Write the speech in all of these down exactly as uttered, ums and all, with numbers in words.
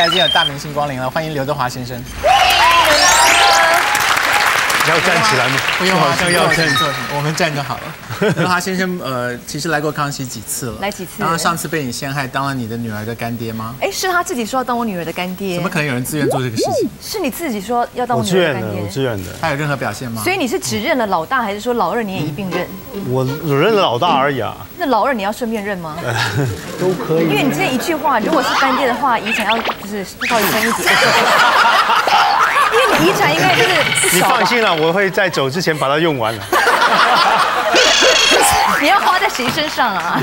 来今天有大明星光临了，欢迎刘德华先生。 要站起来吗？ 不用，好像要站坐，我们站就好了。刘德华先生，呃，其实来过康熙几次了？ 来几次？ 然后上次被你陷害，当了你的女儿的干爹吗？ 哎，是他自己说要当我女儿的干爹。 怎么可能有人自愿做这个事情？ 是你自己说要当我我女自愿的， 儿的干爹。 我自愿的。 他有任何表现吗？ 所以你是只认了老大，还是说老二你也一并认？ 我我认了老大而已啊。 那老二你要顺便认吗？ 都可以。 因为你今天一句话，如果是干爹的话，遗产要就是稍微分一点。因为你遗产应该就是不你少吧放心了，我会在走之前把它用完了。 你要花在谁身上啊？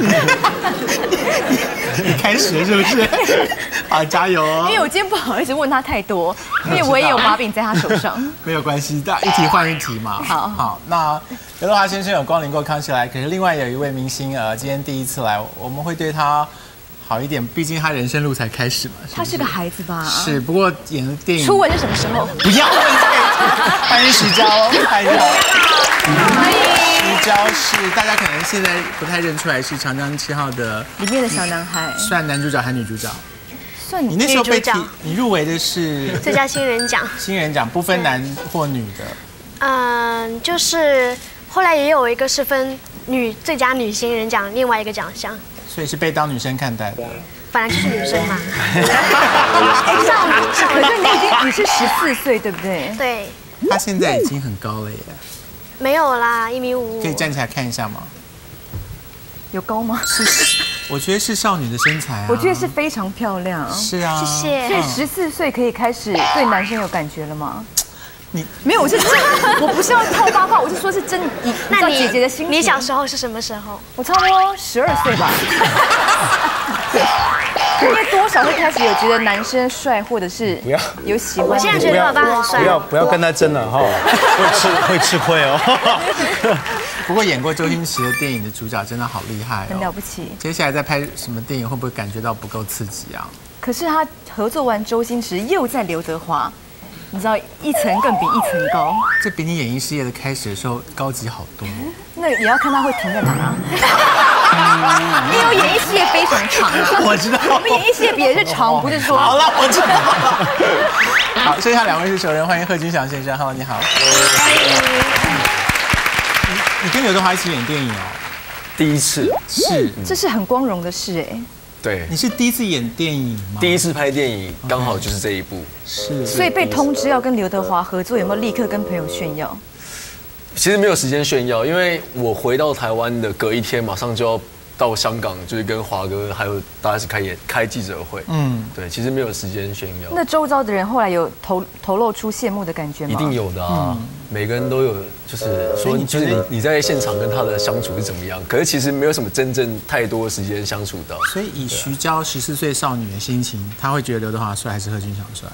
你开始了是不是？好，加油哦！ 因为我今天不好意思问他太多，因为我也有把柄在他手上。 没有关系，大一题换一题嘛。 好好，那刘德华先生有光临过康熙来，可是另外有一位明星，呃，今天第一次来，我们会对他好一点，毕竟他人生路才开始嘛。 他是个孩子吧？ 是，不过演的电影初吻是什么时候？ 不要问这个，欢迎徐娇，欢迎欢迎。徐娇是大家可能现在不太认出来，是《长江七号》的里面的小男孩， 算男主角还是女主角？ 算你那时候被提女主角， 你入围的是最佳新人奖。 新人奖，不分男或女的。 嗯，就是后来也有一个是分女最佳女新人奖，另外一个奖项。 所以是被当女生看待的。 本来就是女生嘛。 哎，少女，可是你已经你是十四岁对不对？ 对， 她现在已经很高了耶， 没有啦，一米五。 可以站起来看一下吗？ 有高吗？ 是，我觉得是少女的身材啊。 我觉得是非常漂亮。 是啊。 谢谢。 所以十四岁可以开始对男生有感觉了吗？ 你没有，我是真，我不是要套八卦，我是说是真。你那你姐姐的心情， 你小时候是什么时候？ 我差不多十二岁吧。因为多少会开始有觉得男生帅，或者是不要有喜欢。 我现在觉得老爸很帅。 不要不要跟他争了哈，会吃会吃亏哦。 不过演过周星驰的电影的主角真的好厉害哦， 很了不起。 接下来再拍什么电影，会不会感觉到不够刺激啊？ 可是他合作完周星驰，又在刘德华，你知道一层更比一层高。 这比你演艺事业的开始的时候高级好多。 那也要看他会停在哪。因为我演艺事业非常长啊。 我知道。 我们演艺事业比的是长，不是说。 好了，我知道。好，剩下两位是熟人，欢迎贺军翔先生。Hello， 你好。欢迎。你跟刘德华一起演电影哦？ 第一次是， 这是很光荣的事哎。 对， 你是第一次演电影吗？ 第一次拍电影刚好就是这一部。 是。 所以被通知要跟刘德华合作，有没有立刻跟朋友炫耀？ 其实没有时间炫耀，因为我回到台湾的隔一天，马上就要到香港，就是跟华哥还有大 S 开演开记者会。嗯，对，其实没有时间炫耀。 那周遭的人后来有投投露出羡慕的感觉吗？ 一定有的啊，每个人都有，就是说，就是你你在现场跟他的相处是怎么样？可是其实没有什么真正太多时间相处到。 所以以徐娇十四岁少女的心情，她会觉得刘德华帅还是贺军翔帅？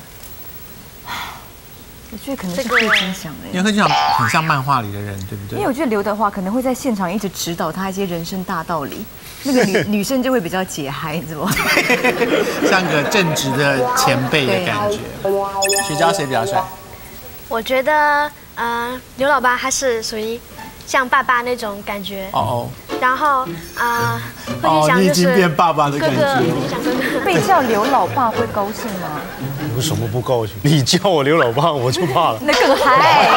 我觉得可能是贺军翔哎， 因为贺军翔很像漫画里的人，对不对？ 因为我觉得刘德华可能会在现场一直指导他一些人生大道理，那个女女生就会比较解嗨，你知道吗？ 像个正直的前辈的感觉。徐娇谁比较帅？ 我觉得，呃，刘老爸他是属于像爸爸那种感觉。哦哦。然后，啊，贺军翔就是变爸爸的感觉。 贺军翔哥哥。 被叫刘老爸会高兴吗？ 有什么不高兴？你叫我刘老爸，我就怕了。 那更嗨！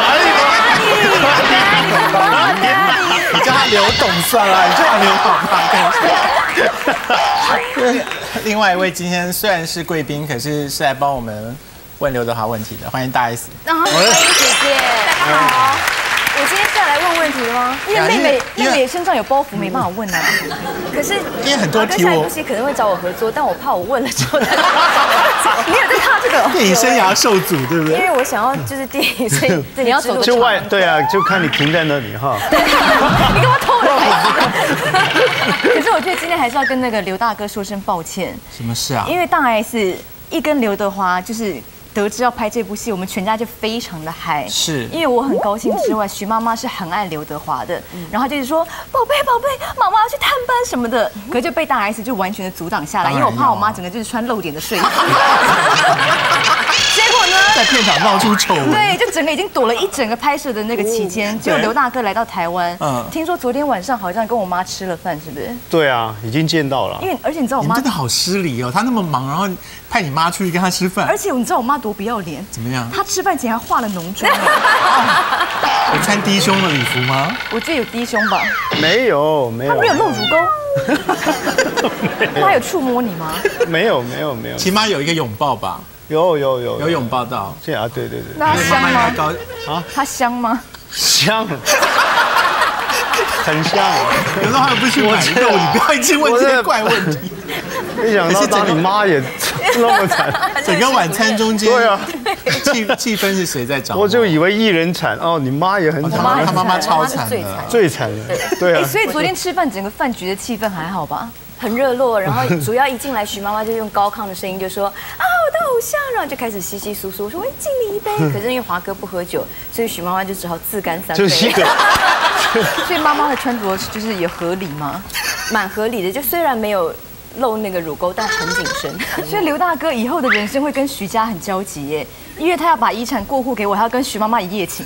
你叫他刘董算了，你叫他刘老爸。另外一位今天虽然是贵宾，可是是来帮我们问刘德华问题的，欢迎大 S。 欢迎姐姐，大家好。我今天是要来问问题的吗？因为妹妹妹妹身上有包袱，没办法问啊。可是因为很多题下一部戏可能会找我合作，但我怕我问了之后，你有在怕这个？ 电影生涯受阻，对不对？ 因为我想要就是电影，所以你要走就外对啊，就看你停在那里哈。 你干嘛偷我？可是我觉得今天还是要跟那个刘大哥说声抱歉。 什么事啊？ 因为大 S 一跟刘德华就是得知要拍这部戏，我们全家就非常的嗨。 是， 因为我很高兴之外，徐妈妈是很爱刘德华的，然后她就是说宝贝宝贝，妈妈要去探班什么的，可是就被大 S 就完全的阻挡下来，因为我怕我妈整个就是穿露点的睡衣。 结果呢， 在片场闹出丑闻。 对，就整个已经躲了一整个拍摄的那个期间，结果刘大哥来到台湾，嗯，听说昨天晚上好像跟我妈吃了饭，是不是？ 对啊，已经见到了。 因为而且你知道我妈真的好失礼哦，她那么忙，然后派你妈出去跟她吃饭， 而且你知道我妈多不要脸， 怎么样？ 她吃饭前还化了浓妆。 有穿低胸的礼服吗？ 我记得有低胸吧？ 没有，没有。 她没有露乳沟。她还有触摸你吗？ 没有，没有，没有。 起码有一个拥抱吧？ 有有有有拥抱到。 是啊，对对对。 那她香吗？ 啊， 她香吗？ 香。很像。 有时候还有不去买肉，你不要一直问这些怪问题。 没想到当你妈也那么惨。 整个晚餐中间， 对啊， 气气氛是谁在掌握？ 我就以为一人惨哦，你妈也很惨， 他妈妈超惨的， 最惨的，对啊。 所以昨天吃饭整个饭局的气氛还好吧？很热络，然后主要一进来，徐妈妈就用高亢的声音就说啊，我的偶像，然后就开始稀稀疏疏，我说我敬你一杯。可是因为华哥不喝酒，所以徐妈妈就只好自干三杯。 就是一个。 所以妈妈的穿着就是也合理吗？蛮合理的，就虽然没有露那个乳沟，但很紧身。所以刘大哥以后的人生会跟徐家很交集耶，因为他要把遗产过户给我，还要跟徐妈妈一夜情。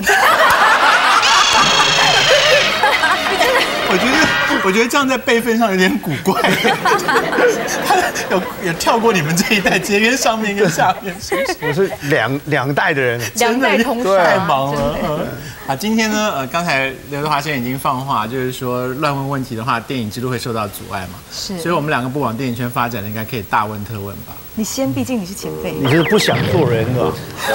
我觉得，我觉得这样在辈分上有点古怪，有有跳过你们这一代，直接跟上面跟下面，是不是？ 我是两两代的人， 两代同堂， 太忙了。啊，今天呢，呃，刚才刘德华先生已经放话，就是说乱问问题的话，电影之路会受到阻碍嘛。是，所以我们两个不往电影圈发展的，应该可以大问特问吧？ 你先，毕竟你是前辈。 你是不想做人的。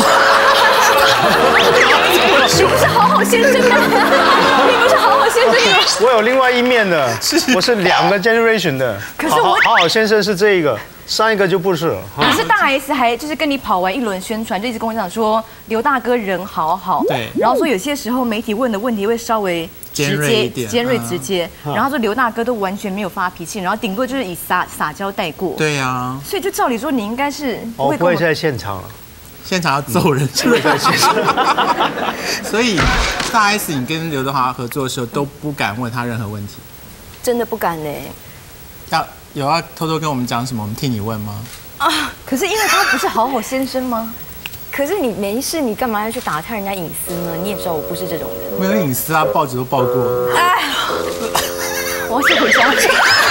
你不是好好先生吗？你不是好好先生吗？ 我有另外一面的，我是两个 generation 的。 可是我好好先生是这一个，上一个就不是。 可是大 S 还就是跟你跑完一轮宣传，就一直跟我讲说刘大哥人好好， 对， 然后说有些时候媒体问的问题会稍微直接、尖锐直接，然后说刘大哥都完全没有发脾气，然后顶多就是以撒撒娇带过。 对呀， 所以就照理说你应该是不会不会在现场了。 现场要揍人，是不是？所以大 S 你跟刘德华合作的时候都不敢问他任何问题， 真的不敢呢。 要有要偷偷跟我们讲什么？我们替你问吗？ 啊！可是因为他不是好好先生吗？可是你没事，你干嘛要去打探人家隐私呢？你也知道我不是这种人。 没有隐私啊，报纸都报过了。哎， 我要先回家。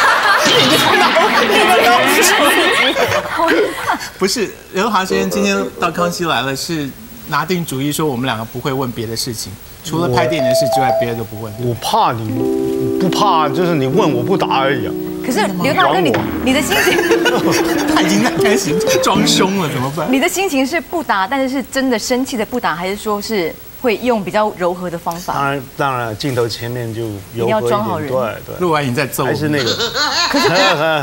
不是刘德华先生今天到康熙来了，是拿定主意说我们两个不会问别的事情，除了拍电影的事之外，别的都不问。 我怕你不怕，就是你问我不答而已啊。 可是刘大哥，你你的心情， 他已经在开始装凶了，怎么办？ 你的心情是不答，但是是真的生气的不答，还是说是会用比较柔和的方法？ 当然，当然，镜头前面就柔和一点， 一定要装好人。 对对。 录完影再揍。 还是那个。 可是，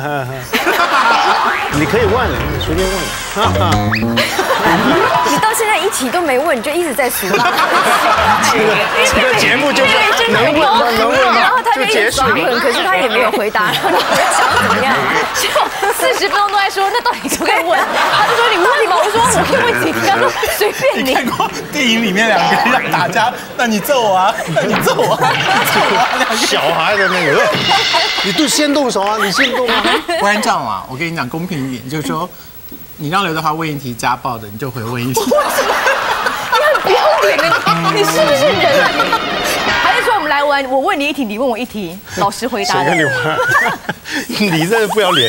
你可以问，你随便问。 你到现在一题都没问，你就一直在数落。 这个这个节目就是能问吗？能问吗？ 然后他就一直耍狠，可是他也没有回答。然后你想怎么样？就四十分钟都在说，那到底可不可以问？他就说你问你吧，我说我可以问几题，他说随便你。 你看过电影里面两个人要打架，那你揍我啊，那你揍我啊，揍我啊，两个小孩的那个，你都先动手啊，你先动啊。 不然这样啊，我跟你讲公平一点，就是说。你让刘德华问一题家暴的，你就回问一题。 你很不要脸的，你是不是人啊？还是说我们来玩，我问你一题，你问我一题，老实回答。 谁跟你玩？你这不要脸。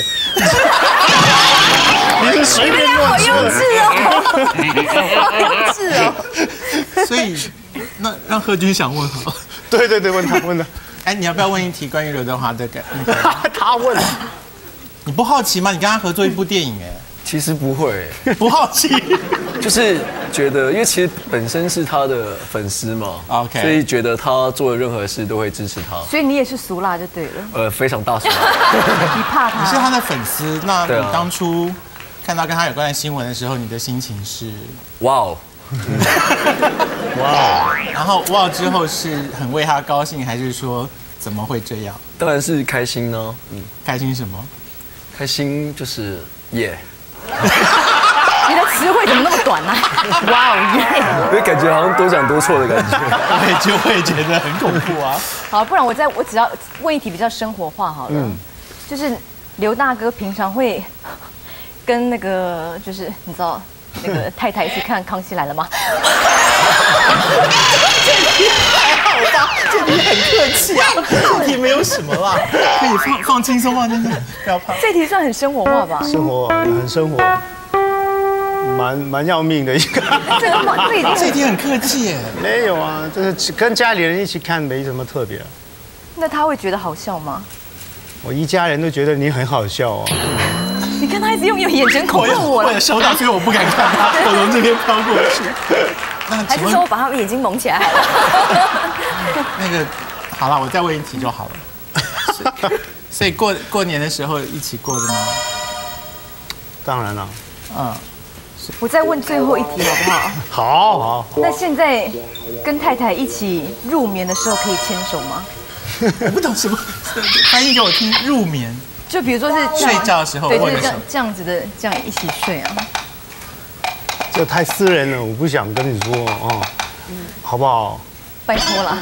你是随便好幼稚哦，好幼稚哦。 所以，那让贺军翔问好。 对对对，问他问他。 哎，你要不要问一题关于刘德华的感？ 他问。 你不好奇吗？你跟他合作一部电影，哎。 其实不会， 不好奇， 就是觉得，因为其实本身是他的粉丝嘛 ，OK， 所以觉得他做的任何事都会支持他。 所以你也是俗辣就对了。 呃，非常大俗辣。 你怕他？ 你是他的粉丝，那你当初看到跟他有关的新闻的时候，你的心情是？哇哦， 哇哦， 然后哇之后是很为他高兴，还是说怎么会这样？ 当然是开心呢。 嗯，开心什么？ 开心就是耶。 你的词汇怎么那么短呢？哇哦耶！ 因为感觉好像多讲多错的感觉， 我也就会觉得很恐怖啊。 好，不然我再我只要问一题比较生活化好了，嗯，就是刘大哥平常会跟那个就是你知道那个太太一起看《康熙来了》吗？ 还好吧，这题很客气啊，这题没有什么啦，可以放放轻松，放轻松，不要怕。 这题算很生活化吧？ 生活很生活，蛮蛮要命的一个。 这个这已经这题很客气耶。 没有啊，这是跟家里人一起看，没什么特别。 那他会觉得好笑吗？ 我一家人都觉得你很好笑哦。 你看他一直用眼神恐吓我了。 我也收到，所以我不敢看他，我从这边飘过去。 还是说我把他们眼睛蒙起来好了？ 那个，好了，我再问一题就好了。所以过过年的时候一起过的吗？ 当然了。 嗯。 我再问最后一题好不好？ 好好。 那现在跟太太一起入眠的时候可以牵手吗？ 我不懂什么，翻译给我听。入眠。 就比如说是睡觉的时候， 对，就是这样这样子的，这样一起睡啊。 这太私人了，我不想跟你说哦，好不好？ 拜托了。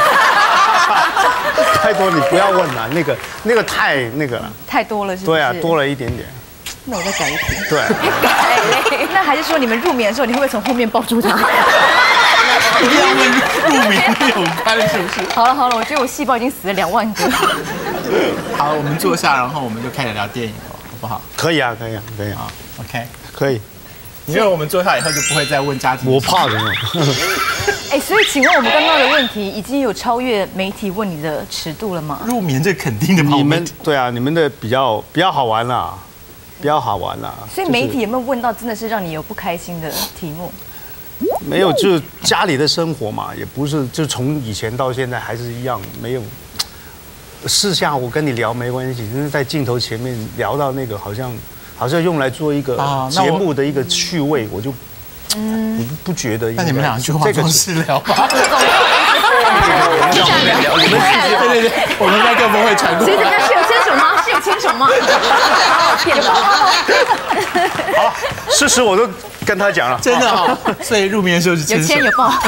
太多你不要问了，那个那个太那个了。 太多了是不是？ 对啊，多了一点点。 那我再改一题。 对。 改嘞。那还是说你们入眠的时候，你会不会从后面抱住他？ 一定要问入眠有关是不是？ 好了好了，我觉得我细胞已经死了两万个。 好，我们坐下，然后我们就开始聊电影了，好不好？ 可以啊，可以啊，可以啊。 OK， 可以。 因为我们坐下以后就不会再问家庭。 我怕什么？ 哎，所以请问我们刚刚的问题已经有超越媒体问你的尺度了吗？ 入眠这肯定的吧？ 你们对啊，你们的比较比较好玩啦，比较好玩啦。 所以媒体有没有问到真的是让你有不开心的题目？ 没有，就是家里的生活嘛，也不是就从以前到现在还是一样，没有。私下我跟你聊没关系，但是在镜头前面聊到那个好像好像用来做一个节目的一个趣味，我就嗯不不觉得。 那你们俩就换方式聊吧。 对对对，我们麦克风会传过来。 所以人家是有牵手吗？是有牵手吗？骗了。 好，事实我都跟他讲了， 真的哦。所以入眠的时候是牵手。 有牵有抱。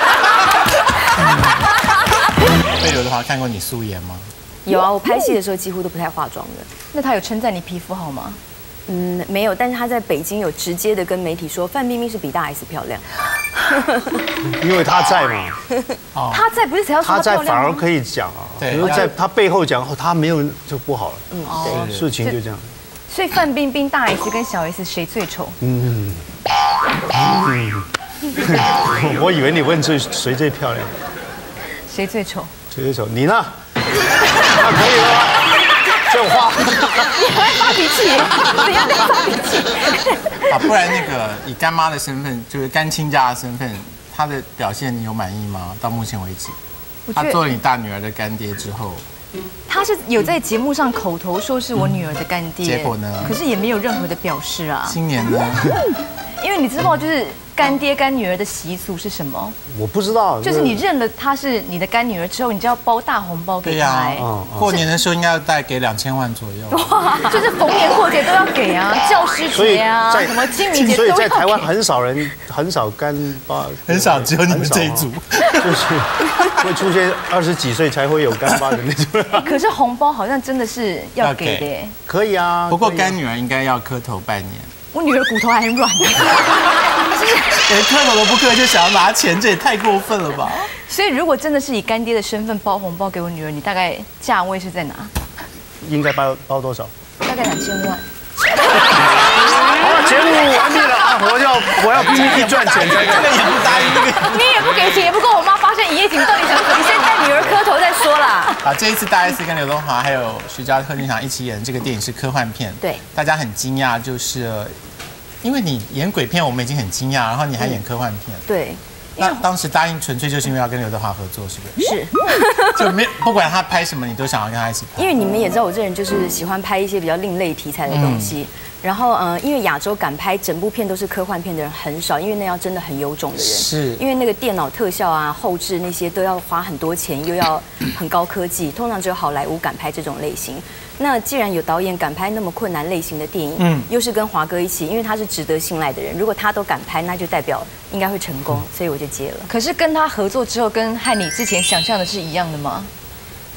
被刘德华看过你素颜吗？ 有啊，我拍戏的时候几乎都不太化妆的。 那他有称赞你皮肤好吗？ 嗯，没有，但是他在北京有直接的跟媒体说，范冰冰是比大 S 漂亮。 因为他在嘛。 哦。他在不是才要说他在反而可以讲啊， 对， 因为在他背后讲后，他没有就不好了。嗯，对，事情就这样。 所以范冰冰、大 S 跟小 S 谁最丑？嗯。 我以为你问最谁最漂亮。 谁最丑？ 谁最丑？你呢？那可以了吗？这种话， 你还会发脾气？怎样在发脾气？ 啊，不然那个以干妈的身份，就是干亲家的身份，她的表现你有满意吗？到目前为止，她做了你大女儿的干爹之后， 他是有在节目上口头说是我女儿的干爹， 结果呢？ 可是也没有任何的表示啊。 今年呢？ 因为你知道，就是干爹干女儿的习俗是什么？ 我不知道。 就是你认了她是你的干女儿之后，你就要包大红包给她。对呀，过年的时候应该要带给两千万左右。 哇，就是逢年过节都要给啊，教师节啊，什么清明节都要给。 所以在台湾很少人，很少干爸， 很少，只有你们这一组， 就是会出现二十几岁才会有干爸的那种。 可是红包好像真的是要给的。 可以啊， 不过干女儿应该要磕头拜年。 我女儿骨头还很软，连磕头都不磕就想要拿钱，这也太过分了吧？ 所以如果真的是以干爹的身份包红包给我女儿，你大概价位是在哪？ 应该包包多少？ 大概两千万。 好了，节目完毕了啊！我要我要拼命赚钱，这个也不答应，这个你也不给钱，也不跟我妈发生一夜情，到底想怎么？你先带女儿磕头再说啦。 啊，这一次大 S 跟刘德华还有徐佳贺军翔一起演的这个电影是科幻片， 对， 大家很惊讶，就是因为你演鬼片，我们已经很惊讶，然后你还演科幻片， 嗯、对。 那当时答应纯粹就是因为要跟刘德华合作，是不是？ 是， 就没不管他拍什么，你都想要跟他一起拍。 因为你们也知道，我这人就是喜欢拍一些比较另类题材的东西。嗯、然后，呃，因为亚洲敢拍整部片都是科幻片的人很少，因为那要真的很有种的人。 是。 因为那个电脑特效啊、后置那些都要花很多钱，又要很高科技，通常只有好莱坞敢拍这种类型。那既然有导演敢拍那么困难类型的电影，嗯，又是跟华哥一起，因为他是值得信赖的人，如果他都敢拍，那就代表应该会成功，所以我就接了。 可是跟他合作之后，跟和你之前想象的是一样的吗？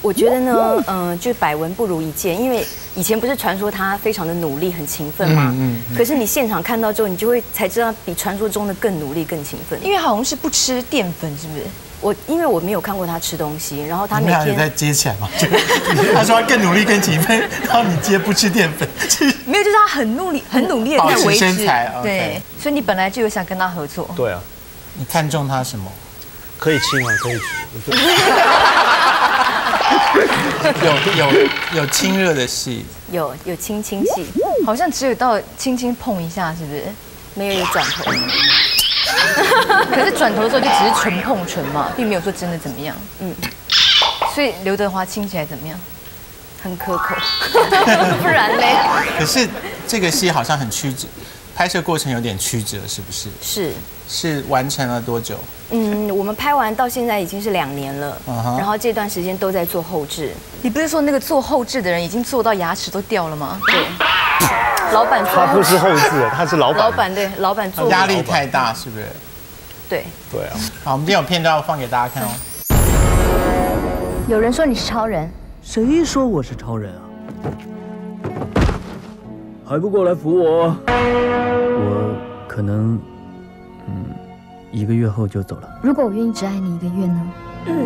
我觉得呢，嗯、呃，就百闻不如一见，因为以前不是传说他非常的努力、很勤奋嘛，嗯嗯嗯、可是你现场看到之后，你就会才知道比传说中的更努力、更勤奋。 因为好像是不吃淀粉，是不是？ 我因为我没有看过他吃东西，然后他每天在接起来嘛，他说他更努力、更勤奋，然后你接不吃淀粉， 没有，就是他很努力、很努力的在维持身材， 对，所以你本来就有想跟他合作。 对啊， 你看中他什么？ 可以亲啊，可以亲。 有有有亲热的戏， 有有亲亲戏， 好像只有到轻轻碰一下，是不是？ 没有转头。 可是转头的时候就只是纯碰唇嘛，并没有说真的怎么样。嗯，所以刘德华亲起来怎么样？ 很可口，不然嘞？ 可是这个戏好像很曲折，拍摄过程有点曲折，是不是？ 是。 是完成了多久？ 嗯，我们拍完到现在已经是两年了， uh-huh. 然后这段时间都在做后制。 你不是说那个做后制的人已经做到牙齿都掉了吗？ 对，老板做。 他不是后制，他是老板。 老板对，老板做。 压力太大，是不是？ 对。 对啊。 好，我们今天有片段要放给大家看哦。 有人说你是超人， 谁说我是超人啊？还不过来扶我？我可能。嗯，一个月后就走了。 如果我愿意只爱你一个月呢？嗯。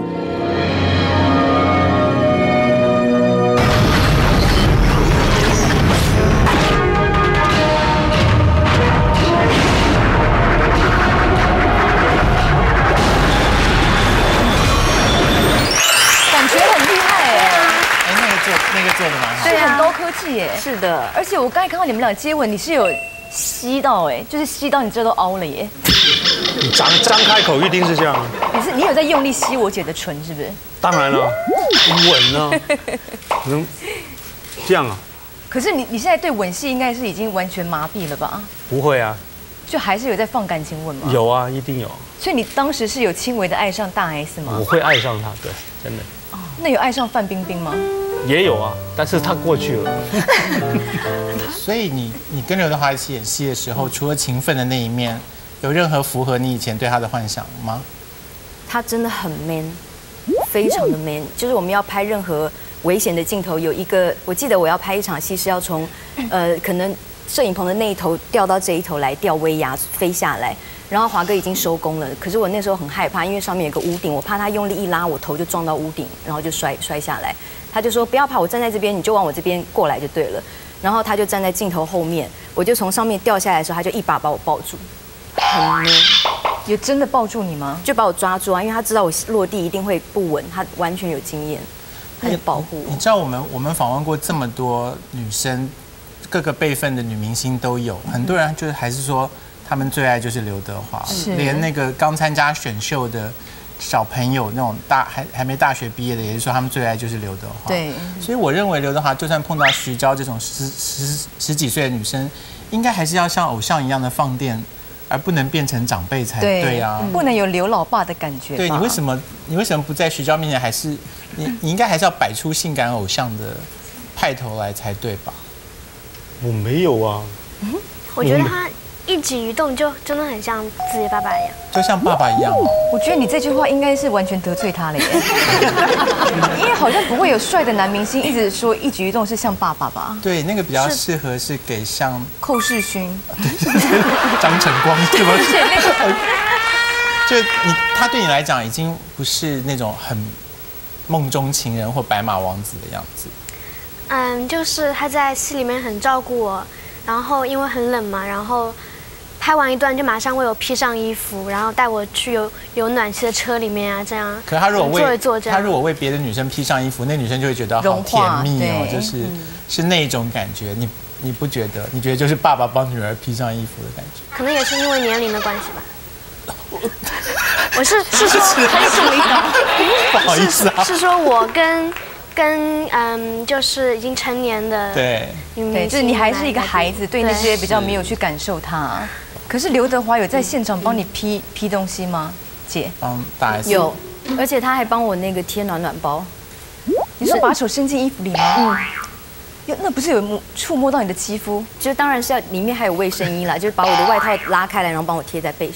感觉很厉害哎。 哎，那个做那个做的蛮好。 对，很高科技耶。 是的， 而且我刚才看到你们俩接吻，你是有。吸到哎，就是吸到你这都凹了耶！ 你张张开口一定是这样。 你是你有在用力吸我姐的唇是不是？ 当然了，吻啊，能这样啊？ 可是你你现在对吻戏应该是已经完全麻痹了吧？ 不会啊， 就还是有在放感情吻吗？ 有啊，一定有。 所以你当时是有轻微的爱上大 S 吗？ 我会爱上他，对，真的。 哦，那有爱上范冰冰吗？ 也有啊，但是他过去了。 所以你你跟刘德华一起演戏的时候，除了勤奋的那一面，有任何符合你以前对他的幻想吗？ 他真的很 man， 非常的 man。就是我们要拍任何危险的镜头，有一个我记得我要拍一场戏是要从呃可能摄影棚的那一头掉到这一头来吊威亚飞下来。然后华哥已经收工了，可是我那时候很害怕，因为上面有个屋顶，我怕他用力一拉，我头就撞到屋顶，然后就摔摔下来。他就说不要怕，我站在这边，你就往我这边过来就对了。然后他就站在镜头后面，我就从上面掉下来的时候，他就一把把我抱住，很 man。 有真的抱住你吗？ 就把我抓住啊，因为他知道我落地一定会不稳，他完全有经验，他就保护我。 你知道我们我们访问过这么多女生，各个辈分的女明星都有，很多人就是还是说。他们最爱就是刘德华，连那个刚参加选秀的小朋友，那种大还还没大学毕业的，也是说他们最爱就是刘德华。 对， 所以我认为刘德华就算碰到徐娇这种十十十几岁的女生，应该还是要像偶像一样的放电，而不能变成长辈才对啊， 不能有刘老爸的感觉。 对你为什么你为什么不在徐娇面前还是你你应该还是要摆出性感偶像的派头来才对吧？ 我没有啊， 我觉得他。一举一动就真的很像自己的爸爸一样， 就像爸爸一样。 我觉得你这句话应该是完全得罪他了耶，因为好像不会有帅的男明星一直说一举一动是像爸爸吧？ 对，那个比较适合是给像寇世勋、 张晨光，是吗？就你他对你来讲已经不是那种很梦中情人或白马王子的样子。 嗯，就是他在戏里面很照顾我。然后因为很冷嘛，然后拍完一段就马上为我披上衣服，然后带我去有有暖气的车里面啊，这样。 可他如果为坐一坐这样， 他如果为别的女生披上衣服，那女生就会觉得好甜蜜哦，就是、嗯、是那种感觉。你你不觉得？你觉得就是爸爸帮女儿披上衣服的感觉？ 可能也是因为年龄的关系吧。我是是说， 他又中了一刀， 不好意思啊， 是说我跟。跟嗯，就是已经成年的对女明星， 就是你还是一个孩子，对那些比较没有去感受它。可是刘德华有在现场帮你批批东西吗？姐， 帮大 S 有，而且他还帮我那个贴暖暖包。 你说把手伸进衣服里吗？嗯。有那不是有摸触摸到你的肌肤？ 就是当然是要里面还有卫生衣啦，就是把我的外套拉开来，然后帮我贴在背上。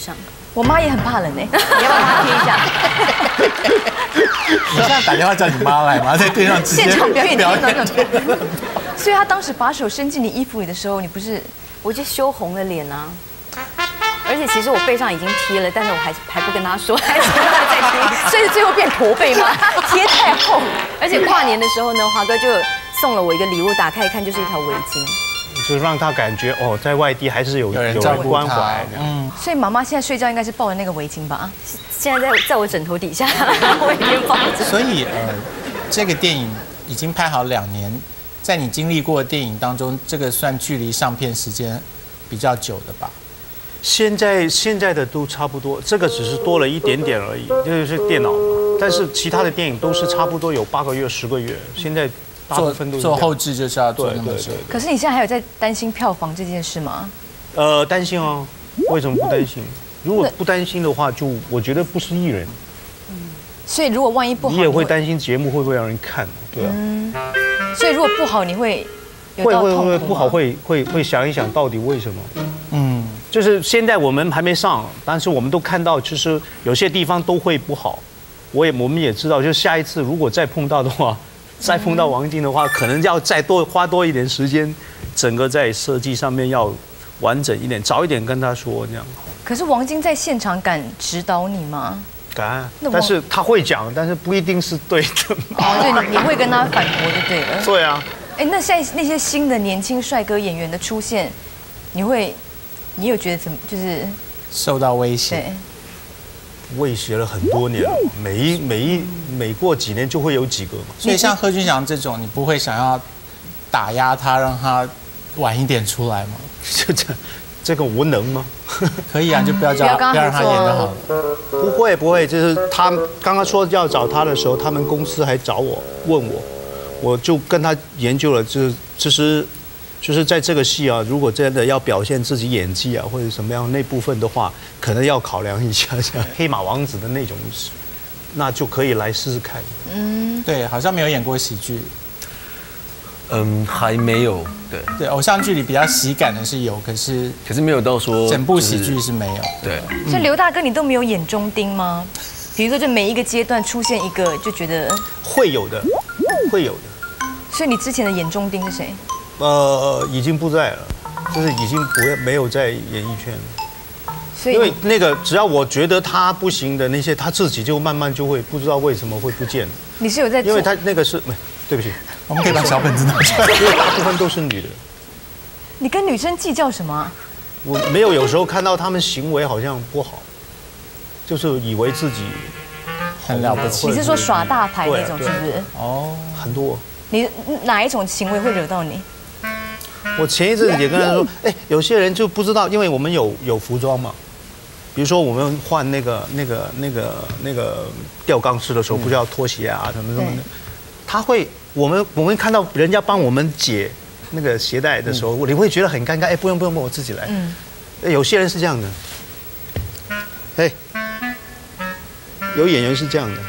我妈也很怕冷哎，你要不要她贴一下？ 你现在打电话叫你妈来吗？在电上直接现场表演表贴演。 所以她当时把手伸进你衣服里的时候，你不是我就羞红了脸啊。而且其实我背上已经贴了，但是我还还不跟他说，还是再贴， 所以最后变驼背吗？贴太厚。 而且跨年的时候呢，华哥就送了我一个礼物，打开一看就是一条围巾， 就是让他感觉哦，在外地还是有有人有照顾他人关怀。 嗯， 所以妈妈现在睡觉应该是抱着那个围巾吧？ 现在在在我枕头底下，我一边抱着。 所以呃，这个电影已经拍好两年，在你经历过的电影当中，这个算距离上片时间比较久的吧？ 现在现在的都差不多，这个只是多了一点点而已，就是电脑嘛。但是其他的电影都是差不多有八个月、十个月。现在大部做分都是做后置， 置就是要做对那么久对对。。 可是你现在还有在担心票房这件事吗？ 呃，担心哦，为什么不担心？如果不担心的话，就我觉得不是艺人， 所以如果万一不好， 你也会担心节目会不会让人看，对啊。 所以如果不好，你会有会会到痛苦吗会不好，会会会想一想到底为什么？ 嗯， 就是现在我们还没上，但是我们都看到，其实有些地方都会不好。我也我们也知道，就下一次如果再碰到的话，再碰到王晶的话，可能要再多花多一点时间，整个在设计上面要完整一点，早一点跟他说这样。 可是王晶在现场敢指导你吗？ 敢那我， 但是他会讲，但是不一定是对的。 哦，对，你你会跟他反驳就对了。 对啊， 哎，那现在那些新的年轻帅哥演员的出现，你会，你有觉得怎么就是受到威胁。 对？ 威胁了很多年了，每一每一每过几年就会有几个嘛。 所以像贺军翔这种，你不会想要打压他，让他晚一点出来吗？ 这这这个无能吗？ 可以啊，就不要叫不要跟他不要让他演就好了。 不会不会，就是他刚刚说要找他的时候，他们公司还找我问我，我就跟他研究了，就是其实就是在这个戏啊，如果真的要表现自己演技啊或者什么样那部分的话，可能要考量一下，像黑马王子的那种，那就可以来试试看。 对，好像没有演过喜剧。 嗯，还没有，对， 对，偶像剧里比较喜感的是有，可是可是没有到说整部喜就是剧是没有。 对， 所以刘大哥，你都没有眼中钉吗？比如说，就每一个阶段出现一个，就觉得， 会有的，会有的。 所以你之前的眼中钉是谁？ 呃，已经不在了，就是已经不会没有在演艺圈了。 所以因为那个只要我觉得他不行的那些，他自己就慢慢就会不知道为什么会不见了， 你是有在做， 因为他那个是，对不起， 我们可以把小本子拿出来。 因为大部分都是女的。 你跟女生计较什么啊？ 我没有，有时候看到他们行为好像不好，就是以为自己很了不起你是说耍大牌那种， 对啊是不是？ 哦， 很多。 你哪一种行为会惹到你？ 我前一阵子也跟他说，哎，有些人就不知道，因为我们有有服装嘛，比如说我们换那个那个那个那个吊钢丝的时候，不是要脱鞋啊什么什么的，他会我们我们看到人家帮我们解那个鞋带的时候，你会觉得很尴尬，哎，不用不用不用，我自己来。嗯，有些人是这样的，哎，有演员是这样的。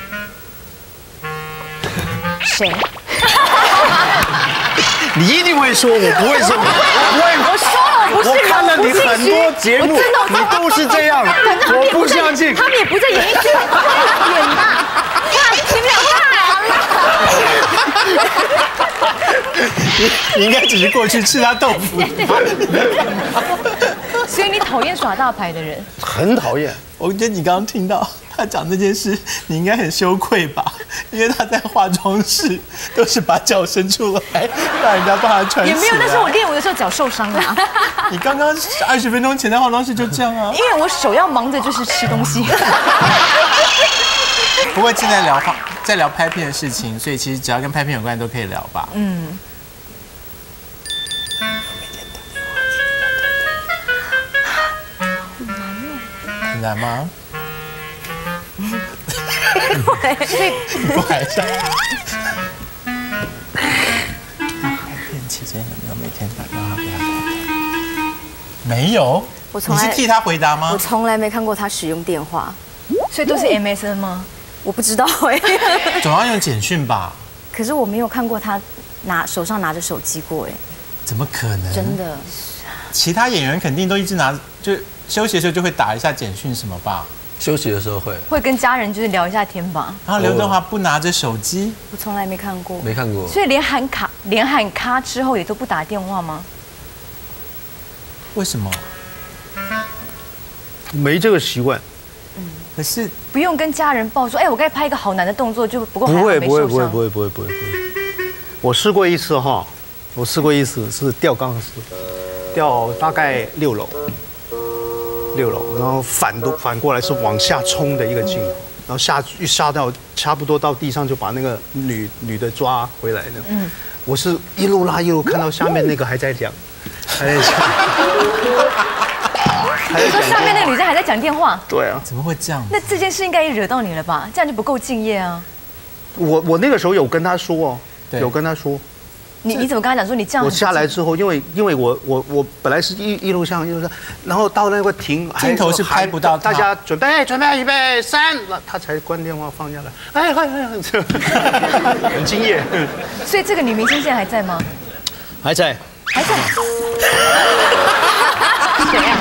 谁？ 你一定会说，我不会说，我不会。 我说了，不是我看了你很多节目， 我真的你都是这样，我不相信。 他们也不在演艺圈，演吧？哇，你们俩太你你应该只是过去吃他豆腐。 所以你讨厌耍大牌的人？ 很讨厌。 我觉得你刚刚听到他讲这件事，你应该很羞愧吧？因为他在化妆室都是把脚伸出来，让人家帮他穿鞋。 也没有，那时候我练舞的时候脚受伤了、啊。 你刚刚二十分钟前在化妆室就这样啊？ 因为我手要忙着就是吃东西。 不过现在聊话，在聊拍片的事情，所以其实只要跟拍片有关的都可以聊吧。 嗯。 很难吗？ 所以不还是？拍片期间有没有每天打电话给他？没有。 我从来你是替他回答吗我？从来没看过他使用电话， 所以都是 M S N 吗？ 我不知道哎、 总要用简讯吧？ 可是我没有看过他拿手上拿着手机过哎、 怎么可能？ 真的。 其他演员肯定都一直拿，就休息的时候就会打一下简讯什么吧？ 休息的时候会会跟家人就是聊一下天吧。 然后刘德华不拿着手机， 我从来没看过， 没看过， 所以连喊卡、连喊卡之后也都不打电话吗？ 为什么？ 没这个习惯。 可是不用跟家人报说，哎，我该拍一个好难的动作，就不过还好不会没不会不会受伤。 不会不会不会不会。我试过一次哈，我试过一次是吊钢丝，吊大概六楼，六楼，然后反都反过来是往下冲的一个镜头，然后下一下到差不多到地上就把那个女女的抓回来的。嗯，我是一路拉一路看到下面那个还在讲，还在讲。 你说下面那个女生还在讲电话？ 对啊， 怎么会这样？ 那这件事应该也惹到你了吧？这样就不够敬业啊！ 我我那个时候有跟他说哦， 对有跟他说。 你你怎么跟他讲说你这样？ 我下来之后，因为因为我我我本来是一一路上一路上，然后到那个停镜头是拍不到他大家准备准备预备三，他才关电话放下来。哎哎哎，很敬业。 所以这个女明星现在还在吗？ 还在。 还在。谁啊？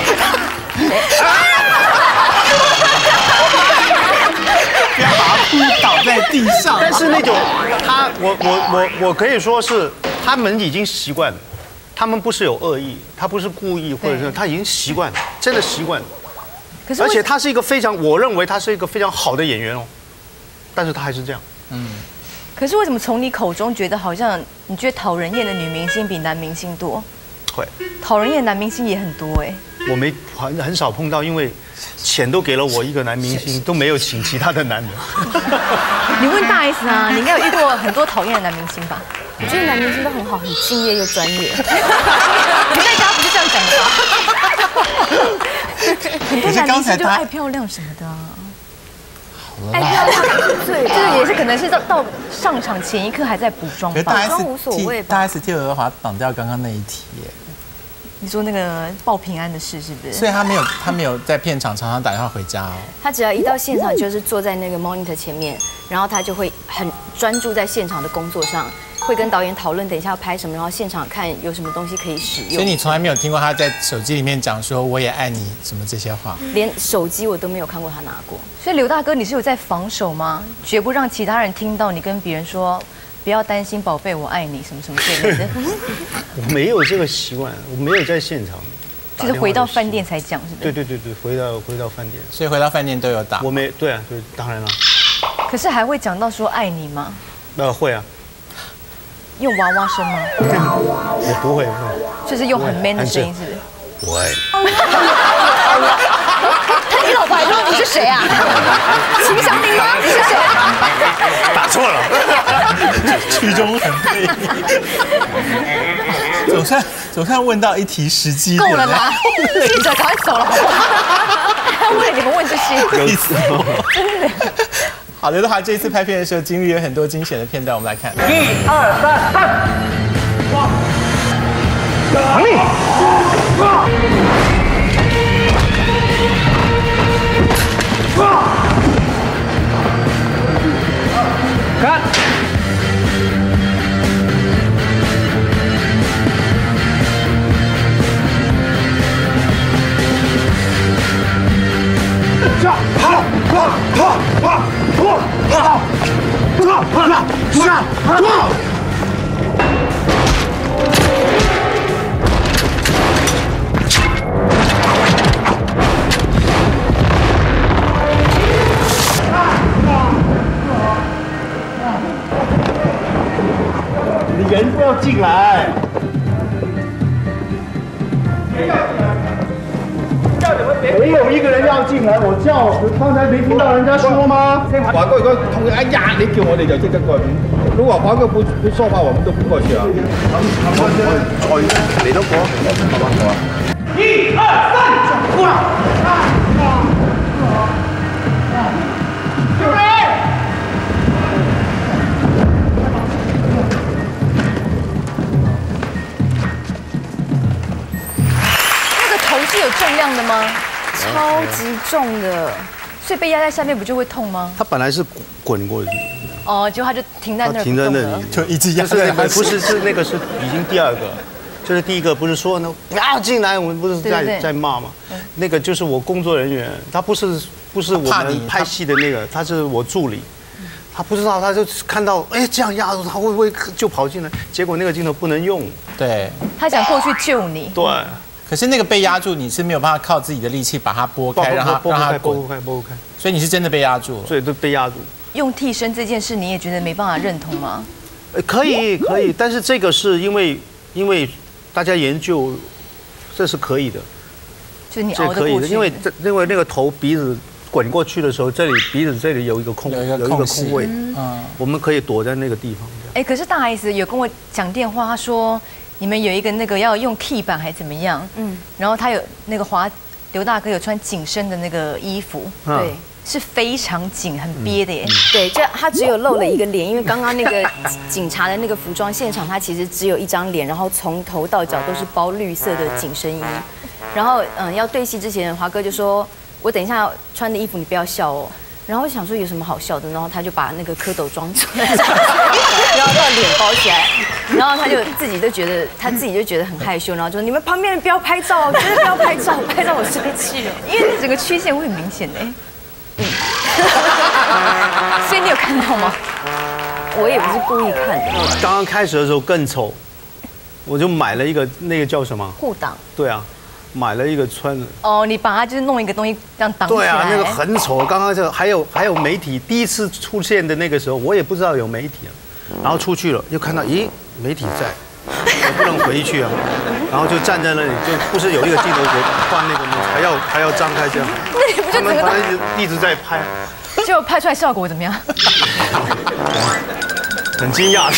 不要把他扑倒在地上。 但是那种他，我我我我可以说是他们已经习惯了，他们不是有恶意，他不是故意，或者是他已经习惯，真的习惯。 可是而且他是一个非常，我认为他是一个非常好的演员哦，但是他还是这样。嗯。 可是为什么从你口中觉得好像你觉得讨人厌的女明星比男明星多？ 会。 讨人厌的男明星也很多哎。 我没很很少碰到，因为钱都给了我一个男明星，都没有请其他的男人。 你问大 S 啊，你应该有遇过很多讨厌的男明星吧？ 我觉得男明星都很好，很敬业又专业。 你在家不是这样讲的吧？很多男明星就爱漂亮什么的啊。 爱漂亮对， 就是也是可能是到到上场前一刻还在补妆吧。 可是大 S 无所谓吧大 S 替刘德华挡掉刚刚那一题耶。 你说那个报平安的事是不是？ 所以他没有，他没有在片场常常打电话回家哦。 他只要一到现场，就是坐在那个 monitor 前面，然后他就会很专注在现场的工作上，会跟导演讨论等一下要拍什么，然后现场看有什么东西可以使用。 所以你从来没有听过他在手机里面讲说我也爱你什么这些话？ 连手机我都没有看过他拿过。 所以刘大哥，你是有在防守吗？绝不让其他人听到你跟别人说不要担心，宝贝，我爱你什么什么之类的。 我没有这个习惯，我没有在现场。 就是回到饭店才讲，是不是？ 对对对对，回到回到饭店。 所以回到饭店都有打。 我没对啊，对，当然了。 可是还会讲到说爱你吗？ 呃，会啊。 用娃娃声吗？ 我不会，不会。 就是用很 man 的声音，是不是？ 我爱你。你老婆还说你是谁啊？秦祥林吗？你是谁啊？ 打错了， 曲中很配。总算总算问到一题实际的。 够了啦，记者赶快走了，好不好？还为你们问这些， 有死我！真的。好，刘德华这一次拍片的时候，经历了很多惊险的片段，我们来看。 一二三，看！哇！打力！哇！看！下！跑！跑！跑！跑！跑！跑！跑！跑！下！跑！你人不要进来。没有一个人要进来，我叫，刚才没听到人家说吗？ 华哥如果同意，哎呀，你叫我哋就即刻過去。如果華哥不不說話，我們都不過去啊。我我再嚟多個，好吧好吧。一二三，過來！準備。 那个头是有重量的吗？ 超级重的， 所以被压在下面不就会痛吗？ 他本来是滚过去， 哦，结果他就停在那儿， 停在那里， 就一直压在那。不是，是那个是已经第二个， 这是第一个，不是说呢啊进来，我们不是在对对对在骂吗？那个就是我工作人员，他不是不是我怕你们拍戏的那个，他是我助理。他不知道，他就看到哎这样压住他会不会就跑进来？结果那个镜头不能用。 对， 他想过去救你。 对， 可是那个被压住，你是没有办法靠自己的力气把它拨开，让它拨不开， 让它滚拨不开，拨不开， 所以你是真的被压住了。 所以都被压住。 用替身这件事，你也觉得没办法认同吗？ 呃可以可以，但是这个是因为因为大家研究，这是可以的， 就是你这可以的， 熬得过去。 因为这因为那个头鼻子滚过去的时候，这里鼻子这里有一个空有一个有一个空隙空位， 嗯， 我们可以躲在那个地方。 哎，可是大 S 有跟我讲电话，他说你们有一个那个要用 key 板还怎么样？嗯，然后他有那个华刘大哥有穿紧身的那个衣服， 嗯对，是非常紧，很憋的耶。 对，这他只有露了一个脸，因为刚刚那个警察的那个服装现场，他其实只有一张脸，然后从头到脚都是包绿色的紧身衣。然后嗯，要对戏之前，华哥就说：“我等一下穿的衣服你不要笑哦。”然后我想说有什么好笑的，然后他就把那个蝌蚪装出来，然后把脸包起来，然后他就自己就觉得他自己就觉得很害羞，然后就说：“你们旁边人不要拍照，绝对不要拍照，拍照我生气了。” 因为整个曲线会很明显的。嗯，所以你有看到吗？ 我也不是故意看的， 刚刚开始的时候更丑，我就买了一个那个叫什么？ 护挡。 对啊，买了一个穿的。 哦，你把它就是弄一个东西这样挡起来。 对啊，那个很丑。刚刚这还有还有媒体第一次出现的那个时候，我也不知道有媒体啊，然后出去了又看到，咦，媒体在，我不能回去啊，然后就站在那里，就不是有一个镜头我换那个吗？还要还要张开这样， 那你不就他们整个反正一直在拍， 结果拍出来效果怎么样？ 很惊讶。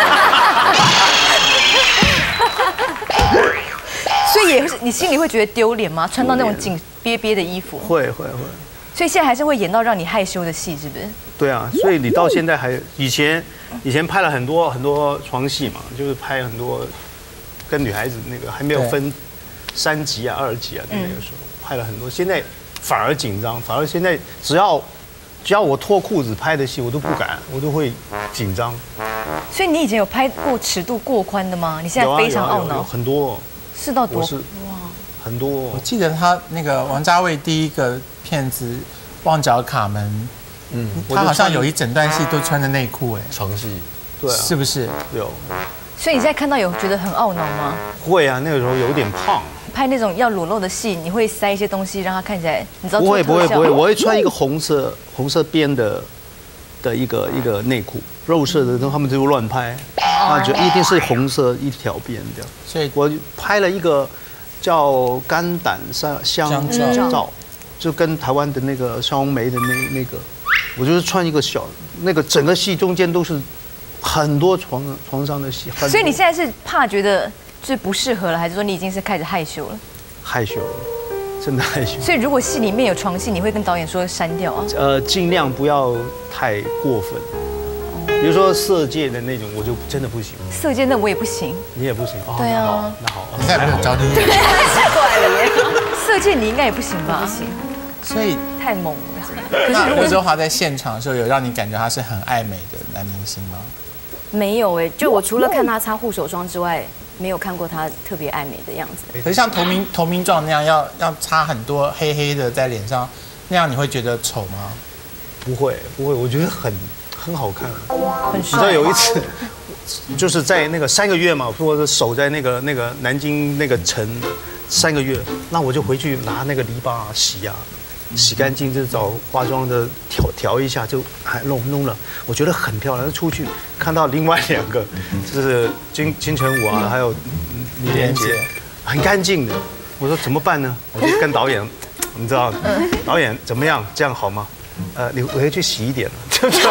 所以也是你心里会觉得丢脸吗？穿到那种紧憋憋的衣服， 会会会。 所以现在还是会演到让你害羞的戏，是不是？ 对啊，所以你到现在还以前以前拍了很多很多床戏嘛，就是拍很多跟女孩子那个还没有分三级啊、二级啊的那个时候拍了很多，现在反而紧张，反而现在只要只要我脱裤子拍的戏，我都不敢，我都会紧张。 所以你以前有拍过尺度过宽的吗？你现在非常懊恼， 很多， 是到多哇，很多。 我记得他那个王家卫第一个片子《旺角卡门》，嗯，他好像有一整段戏都穿着内裤，哎， 床戏， 对， 是不是？ 有。 所以你现在看到有觉得很懊恼吗？ 会啊，那个时候有点胖。 拍那种要裸露的戏，你会塞一些东西让它看起来，你知道？ 不会不会不会，我会穿一个红色红色边的的一个一个内裤，肉色的，他们就乱拍，啊，就一定是红色一条边的。 所以我拍了一个叫肝胆香香皂，就跟台湾的那个萧红梅的那那个，我就是穿一个小那个整个戏中间都是很多床床上的戏。 所以你现在是怕觉得就是不适合了，还是说你已经是开始害羞了？ 害羞了，真的害羞。 所以如果戏里面有床戏，你会跟导演说删掉啊？ 呃，尽量不要太过分。比如说色戒的那种，我就真的不行。 色戒那我也不行。 你也不行。 对啊。 那好， 你再没有找你演。 色戒你应该也不行吧？ 不行。 所以太猛了。 可是刘德华在现场的时候，有让你感觉他是很爱美的男明星吗？ 没有哎，就我除了看他擦护手霜之外，没有看过他特别爱美的样子。 可是像投名投名状那样，要要擦很多黑黑的在脸上，那样你会觉得丑吗？ 不会不会，我觉得很很好看。 很帅。 你知道有一次，就是在那个三个月嘛，或者守在那个那个南京那个城三个月，那我就回去拿那个篱笆洗啊。洗干净就找化妆的调调一下，就还弄弄了，我觉得很漂亮。出去看到另外两个，就是金金城武啊，还有李连杰，很干净的。我说怎么办呢？我就跟导演，你知道，导演怎么样？这样好吗？呃，你回去洗一点了，对不对？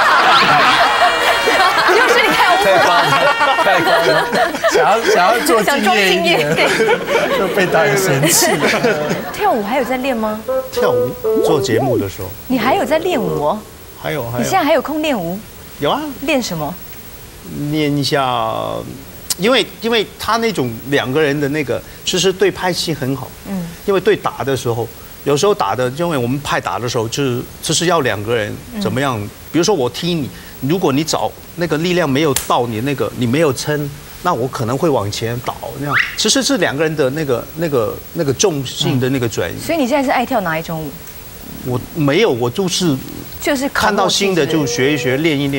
又是你看我太高了，太高了， 想要想要做敬业一点，就被导演生气。 跳舞还有在练吗？ 跳舞做节目的时候， 你还有在练舞哦？ 还有还有。 你现在还有空练舞？ 有啊。 练什么？ 练一下，因为因为他那种两个人的那个，其实对拍戏很好。嗯。因为对打的时候，有时候打的，因为我们拍打的时候，就是就是要两个人怎么样？比如说我踢你。如果你找那个力量没有到你那个，你没有撑， 那我可能会往前倒那样。其实是两个人的那个那个那个重心的那个转移。 所以你现在是爱跳哪一种舞？ 我没有，我就是就是看到新的就学一学，练一练。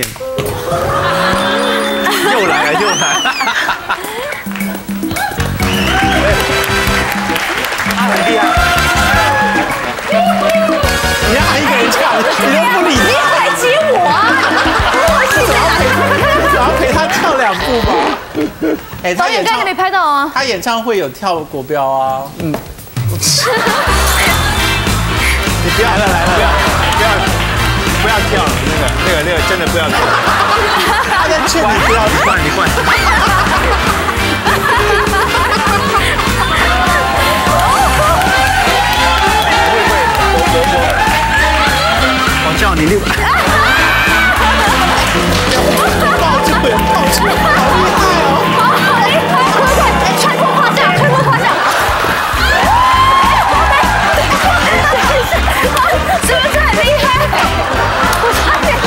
又来了，又来了。他很厉害。 你让他一个人跳，你都不理他。 你要来接我啊！ 只要陪他跳两步吧。哎， 导演刚才没拍到啊。 他演唱会有跳国标啊。嗯。 你不要来了来了，不要不要不要跳了，那个那个那个真的不要跳。 他在劝你不要换你换。会会，我我我，我叫你六。 抱住我，抱住我，好厉害哦！ 好厉害，快快，穿过胯下，穿过胯下。是不是很厉害？我差点，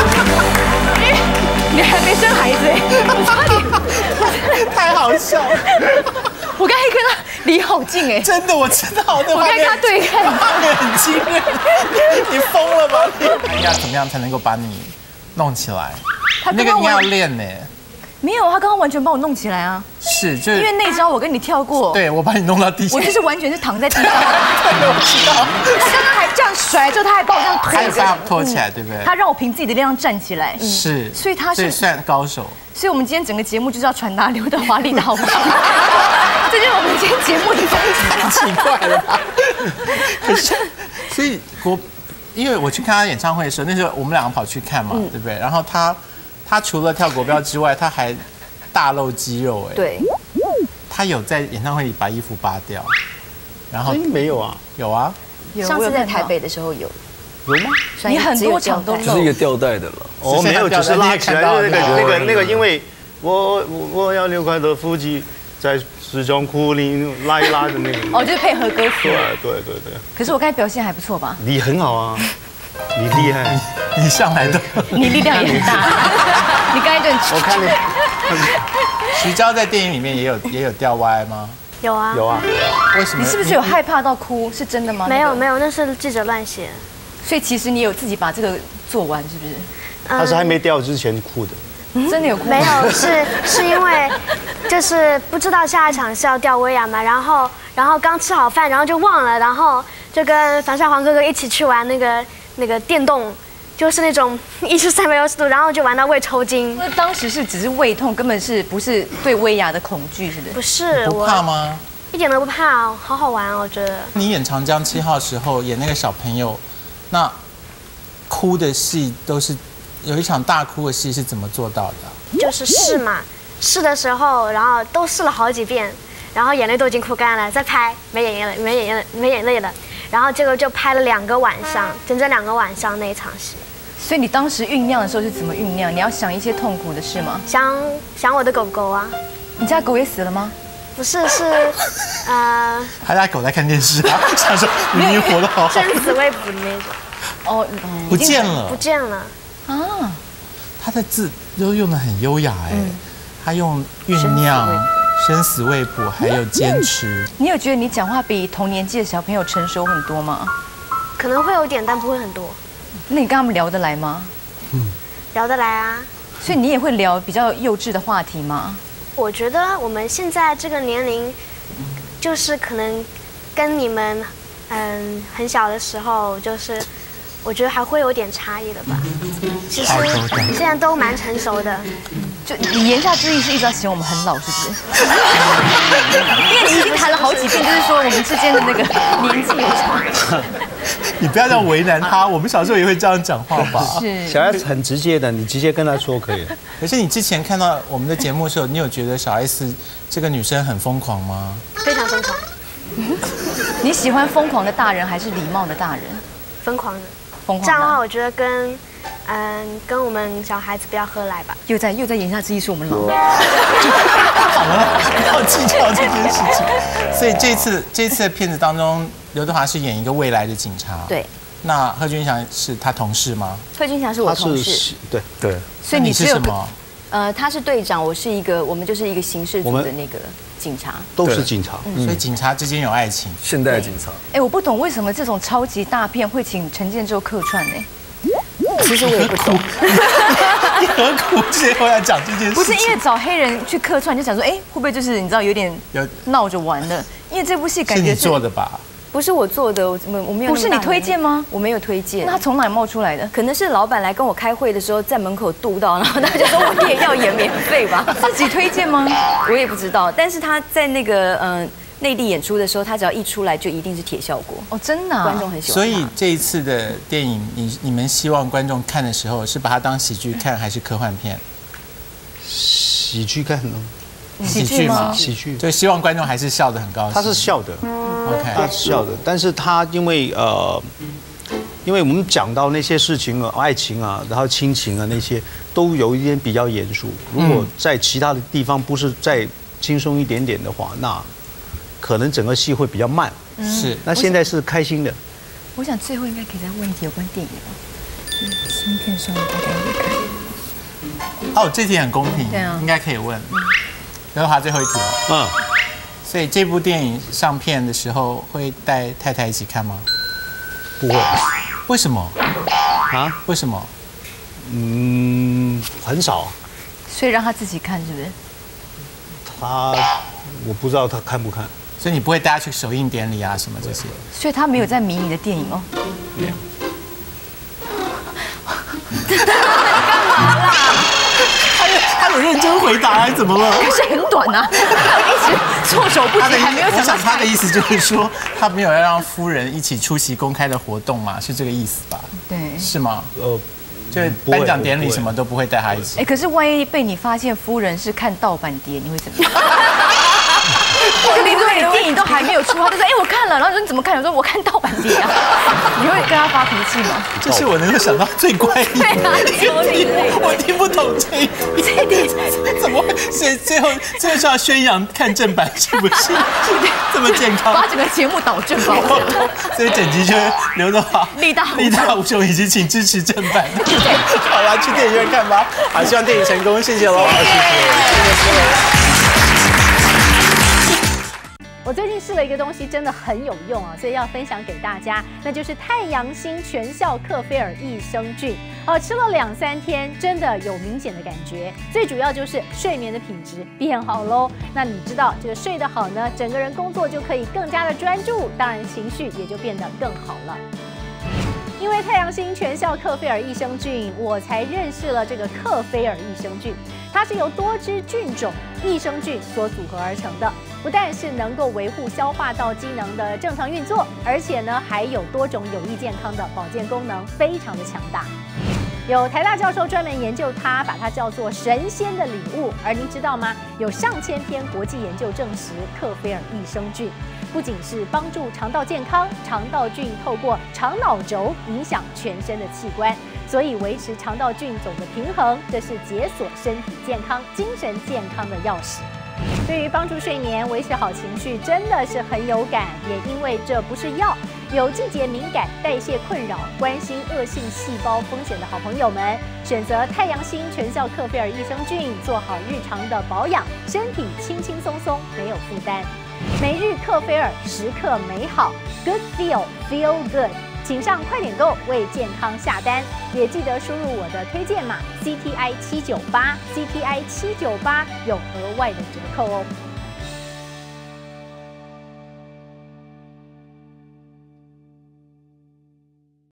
你你还没生孩子哎，我差点， 太好笑了。 我刚才跟他离好近哎， 真的我知道，那我刚跟他对看， 画面很惊人，你疯了吧你？要怎么样才能够把你弄起来？那个你要练呢。 没有，他刚刚完全把我弄起来啊！ 是，就因为那招我跟你跳过， 对我把你弄到地上， 我就是完全是躺在地上。对， 我知道。 他刚刚还这样甩，之后他还把我这样推， 还有把我拖起来，对不对？ 他让我凭自己的力量站起来。 是， 所以他是算高手。 所以我们今天整个节目就是要传达刘德华力道。这就是我们今天节目的宗旨。 太奇怪了吧？可是，所以国，因为我去看他演唱会的时候，那时候我们两个跑去看嘛，对不对？然后他。他除了跳国标之外，他还大露肌肉哎。 对。 他有在演唱会里把衣服扒掉，然后没有啊？ 有啊。 上次在台北的时候有。 有吗？ 你很多场都就是一个吊带的了。 哦，没有，只是拉起来那个那个那个，因为我我我要六块的腹肌在时钟裤里拉一拉的那个。 哦，就是配合歌词。 对对对对。 可是我刚才表现还不错吧？ 你很好啊。你厉害， 你, 你上来的， 你力量也很大。你刚才就我看你， 徐娇在电影里面也有也有吊歪吗？ 有啊， 有啊。 为什么？ 你是不是有害怕到哭？是真的吗？ 没有没有，那是记者乱写。 所以其实你有自己把这个做完，是不是？ 他是还没掉之前哭的。 真的有哭？ 没有，是是因为就是不知道下一场是要吊威亚嘛，然后然后刚吃好饭，然后就忘了，然后就跟樊少皇哥哥一起去玩那个。那个电动就是那种一十三百六十度，然后就玩到胃抽筋。 那当时是只是胃痛，根本是不是对威亚的恐惧，是不是？ 不是， 不怕吗？ 一点都不怕，好好玩哦，我觉得。 你演长江七号的时候演那个小朋友，那哭的戏都是有一场大哭的戏是怎么做到的？ 就是试嘛，试的时候，然后都试了好几遍，然后眼泪都已经哭干了，再拍没眼泪了，没眼泪了，没眼泪了。然后结果就拍了两个晚上，整整两个晚上那一场戏。 所以你当时酝酿的时候是怎么酝酿？你要想一些痛苦的事吗？ 想想我的狗狗啊。 你家狗也死了吗？ 不是，是呃。 他家狗在看电视啊，想说明明活得好好。 生死未卜的那种。 哦， 不见了。 不见了。 啊。 他的字都用得很优雅哎，他用酝酿。生死未卜，还有坚持。 你有觉得你讲话比同年纪的小朋友成熟很多吗？ 可能会有点，但不会很多。 那你跟他们聊得来吗？ 嗯，聊得来啊。 所以你也会聊比较幼稚的话题吗？ 我觉得我们现在这个年龄，就是可能跟你们嗯很小的时候，就是我觉得还会有点差异的吧。其实现在都蛮成熟的。 就你言下之意是一直要嫌我们很老，是不是？因为你已经谈了好几遍，就是说我们之间的那个年纪有差。 你不要这样为难他，我们小时候也会这样讲话吧？ 是。 小 S 很直接的，你直接跟他说可以了。 可是你之前看到我们的节目的时候，你有觉得小 S 这个女生很疯狂吗？ 非常疯狂。 你喜欢疯狂的大人还是礼貌的大人？ 疯狂的。 疯狂。 这样的话，我觉得跟。嗯，跟我们小孩子不要合来吧。 又在又在言下之意是我们老。 好了，不要计较这件事情。所以这次这次的片子当中，刘德华是演一个未来的警察。 对。 那贺军翔是他同事吗？ 贺军翔是我同事。 对对。 所以你是什么？ 呃，他是队长，我是一个，我们就是一个刑事组的那个警察， 都是警察， 所以警察之间有爱情。 现代的警察。 哎，我不懂为什么这种超级大片会请陈建州客串呢？ 其实我也不懂， 你何苦最后要讲这件事？ 不是因为找黑人去客串，就想说，哎，会不会就是你知道有点有闹着玩的？因为这部戏感觉是你做的吧？ 不是我做的，我我没有。 不是你推荐吗？ 我没有推荐。 那他从哪里冒出来的？ 可能是老板来跟我开会的时候，在门口渡到，然后他就说我也要演免费吧。 自己推荐吗？ 我也不知道。但是他在那个嗯。呃内地演出的时候，他只要一出来就一定是铁效果哦，真的、啊， 观众很喜欢。 所以这一次的电影，你你们希望观众看的时候，是把它当喜剧看，还是科幻片？ 喜剧看呢？ 喜剧吗？ 喜剧， 就希望观众还是笑得很高兴。 他是笑的 ，OK， 他是笑的，但是他因为呃，因为我们讲到那些事情啊，爱情啊，然后亲情啊那些，都有一点比较严肃。如果在其他的地方不是再轻松一点点的话，那可能整个戏会比较慢， 是。 那现在是开心的。 我想最后应该可以再问一题有关电影吧。新片上大家会看。 哦，这题很公平，对啊，应该可以问。刘德华最后一题了。嗯。所以这部电影上片的时候会带太太一起看吗？ 不会。 为什么？啊？为什么？ 嗯，很少。 所以让他自己看，是不是？ 他。我不知道他看不看， 所以你不会带他去首映典礼啊什么这些， 所以他没有在迷你的电影哦。 没有。 干嘛啦？ 他有他有认真回答，还怎么了？ 可是很短啊，一直措手不及，还没有想到。 他的意思就是说，他没有要让夫人一起出席公开的活动嘛，是这个意思吧？ 对， 是吗？呃。就是颁奖典礼什么都不会带他一起。 哎，可是万一被你发现夫人是看盗版碟，你会怎么样？就比如说你电影都还没有出，他就说：“哎，我看了。”然后说：“你怎么看？”我说：“我看盗版碟啊。”你会跟他发脾气吗？ 这是我能够想到最怪异的。对啊，我听不懂这一这一怎么会？所以最后最后是要宣扬看正版，是不是？这么健康？ 把整个节目导正吧。 所以整集就是刘德华力大力大无穷，以及请支持正版。好啦，去电影院看吧。好，希望电影成功，谢谢喽。好，谢谢，谢谢。 我最近试了一个东西，真的很有用啊，所以要分享给大家，那就是太阳星全效克菲尔益生菌。哦，吃了两三天，真的有明显的感觉。最主要就是睡眠的品质变好喽。那你知道，这个睡得好呢，整个人工作就可以更加的专注，当然情绪也就变得更好了。因为太阳星全效克菲尔益生菌，我才认识了这个克菲尔益生菌。它是由多支菌种益生菌所组合而成的，不但是能够维护消化道机能的正常运作，而且呢还有多种有益健康的保健功能，非常的强大。有台大教授专门研究它，把它叫做神仙的礼物。而您知道吗？有上千篇国际研究证实，克菲尔益生菌不仅是帮助肠道健康，肠道菌透过肠脑轴影响全身的器官，所以维持肠道菌种的平衡，这是解锁身体健康、精神健康的钥匙。对于帮助睡眠、维持好情绪，真的是很有感。也因为这不是药，有季节敏感、代谢困扰、关心恶性细胞风险的好朋友们，选择太阳星全效克菲尔益生菌，做好日常的保养，身体轻轻松松，没有负担。每日克菲尔，时刻美好 ，Good Feel Feel Good。请上快点购为健康下单，也记得输入我的推荐码 C T I 七九八 C T I 七九八有额外的折扣哦。